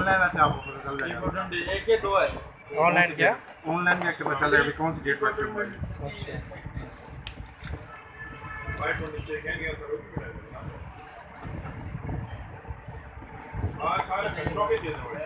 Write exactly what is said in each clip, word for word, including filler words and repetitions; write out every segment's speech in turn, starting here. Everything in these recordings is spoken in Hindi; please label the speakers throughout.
Speaker 1: ऑनलाइन ऐसे आपको पता चल जाएगा। एक के दो है
Speaker 2: ऑनलाइन क्या?
Speaker 1: ऑनलाइन क्या पता चल जाएगा कौन सी डेट पर है।
Speaker 2: अच्छा
Speaker 1: वाइट और नीचे क्या क्या करो। हां सारे चौके दे दो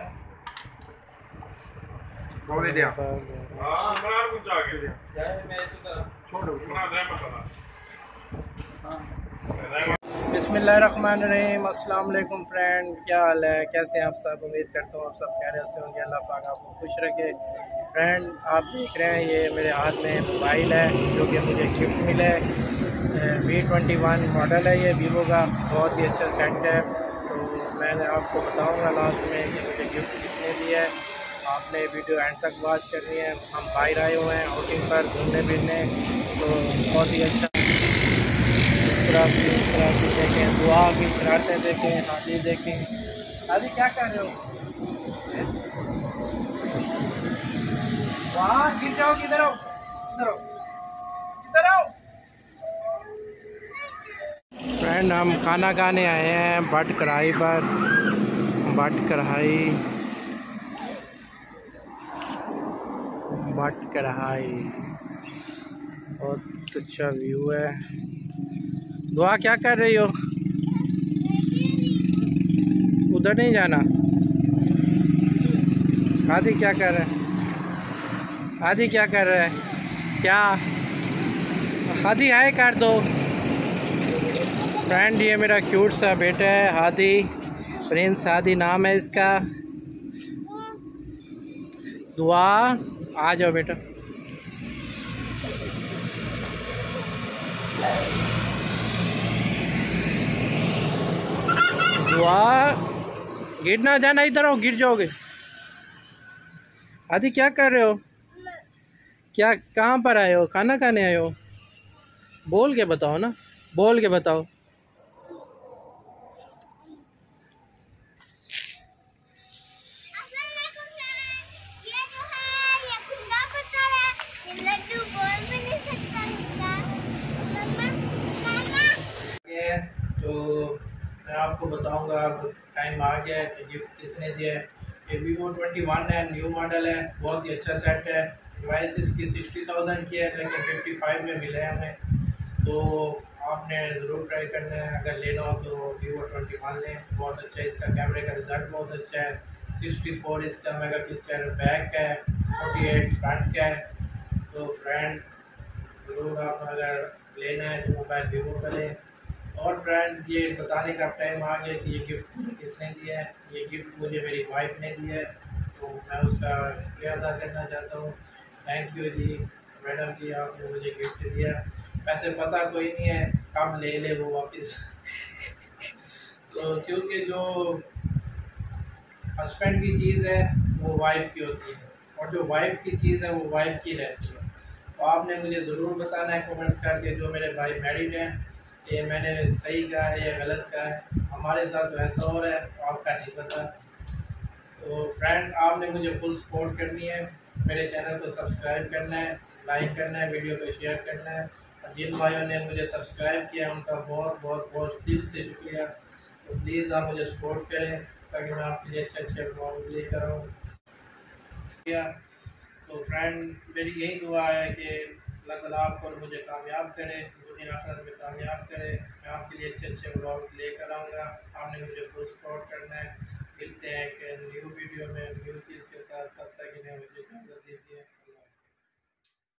Speaker 1: बोले दिया। हां इमरान कुछ आ गया यार मैं तो छोड़ो इमरान रहमत अल्लाह। हां
Speaker 2: बिस्मिल्लाहिर्रहमानिर्रहीम। अस्सलाम वालेकुम फ्रेंड, क्या हाल है, कैसे हैं आप सब? उम्मीद करता हूँ आप सब खैरियत से होंगे। अल्लाह पाक आपको खुश रखे। फ्रेंड आप देख रहे हैं ये मेरे हाथ में मोबाइल है जो कि मुझे गिफ्ट मिला है। वी ट्वेंटी वन मॉडल है ये वीवो का, बहुत ही अच्छा सेट है। तो मैंने आपको बताऊँगा लास्ट में कि मुझे गिफ्ट किसने दिया है। आपने वीडियो एंड तक वॉच करनी है। हम बाहर आए हुए हैं आउटिंग पर घूमने फिरने, तो बहुत ही अच्छा देखें, दुआ की शरारतें देखें, हाजी देखें। हाजी क्या कर रहे हो? वहाँ गिर जाओ, किधर आओ, किधर आओ, किधर आओ। फ्रेंड हम खाना खाने आए हैं भट कढ़ाई पर। भट कढ़ाई भट कढ़ाई बहुत अच्छा व्यू है। दुआ क्या कर रही हो? उधर नहीं जाना। आदि क्या कर रहा है? आदि क्या कर रहा है? क्या आदि हाय कर दो। फ्रेंड ये मेरा क्यूट सा बेटा है हादी, प्रिंस हादी नाम है इसका। दुआ आ जाओ बेटा। दुआ गिर ना जाना, इधर हो गिर जाओगे। आदि क्या कर रहे हो? क्या कहाँ पर आए हो? खाना खाने आए हो? बोल के बताओ ना, बोल के बताओ। तो मैं आपको बताऊंगा, अब टाइम आ गया है कि गिफ्ट किसने दिया है। ये वीवो ट्वेंटी वन है, न्यू मॉडल है, बहुत ही अच्छा सेट है। डिवाइस इसकी सिक्सटी थाउजेंड की है लेकिन फिफ्टी फाइव में मिले हैं हमें, तो आपने ज़रूर ट्राई करना है। अगर लेना हो तो वीवो ट्वेंटी वन लें, बहुत अच्छा है। इसका कैमरे का रिजल्ट बहुत अच्छा है। सिक्सटी फोर इसका मेगा पिक्चर बैक है, फोर्टी एट फ्रंट का है। तो फ्रेंड ज़रूर आप अगर लेना है तो मोबाइल वीवो का लें। और फ्रेंड ये बताने का टाइम आ गया कि ये गिफ्ट मुझे किसने दिया है। ये गिफ्ट मुझे मेरी वाइफ ने दिया है, तो मैं उसका शुक्रिया अदा करना चाहता हूँ। Thank you ji madam ji, आपने मुझे गिफ्ट दिया। वैसे पता कोई नहीं है कब ले ले वो वापस तो क्योंकि जो हस्बैंड की चीज़ है वो वाइफ की होती है, और जो वाइफ की चीज़ है वो वाइफ की रहती है। तो आपने मुझे ज़रूर बताना है कमेंट्स करके, जो मेरे भाई मैरिड हैं, ये मैंने सही कहा है या गलत कहा है। हमारे साथ तो ऐसा हो रहा है, तो आपका नहीं पता। तो फ्रेंड आपने मुझे फुल सपोर्ट करनी है, मेरे चैनल को सब्सक्राइब करना है, लाइक करना है, वीडियो को शेयर करना है। और जिन भाइयों ने मुझे सब्सक्राइब किया उनका बहुत बहुत बहुत दिल से शुक्रिया। तो प्लीज़ आप मुझे सपोर्ट करें ताकि मैं आपके लिए अच्छे अच्छे ब्लॉग लेकर आऊँ। तो फ्रेंड मेरी यही दुआ है कि अल्लाह ताला आपको और मुझे कामयाब करे, दुनिया आखिरत में कामयाब करे। मैं आपके लिए अच्छे अच्छे ब्लॉग्स लेकर आऊँगा। आपने मुझे फुल सपोर्ट करना है। मिलते हैं एक न्यू वीडियो में न्यू चीज़ के साथ, तब तक इन्हें मुझे इजाज़त दीजिए।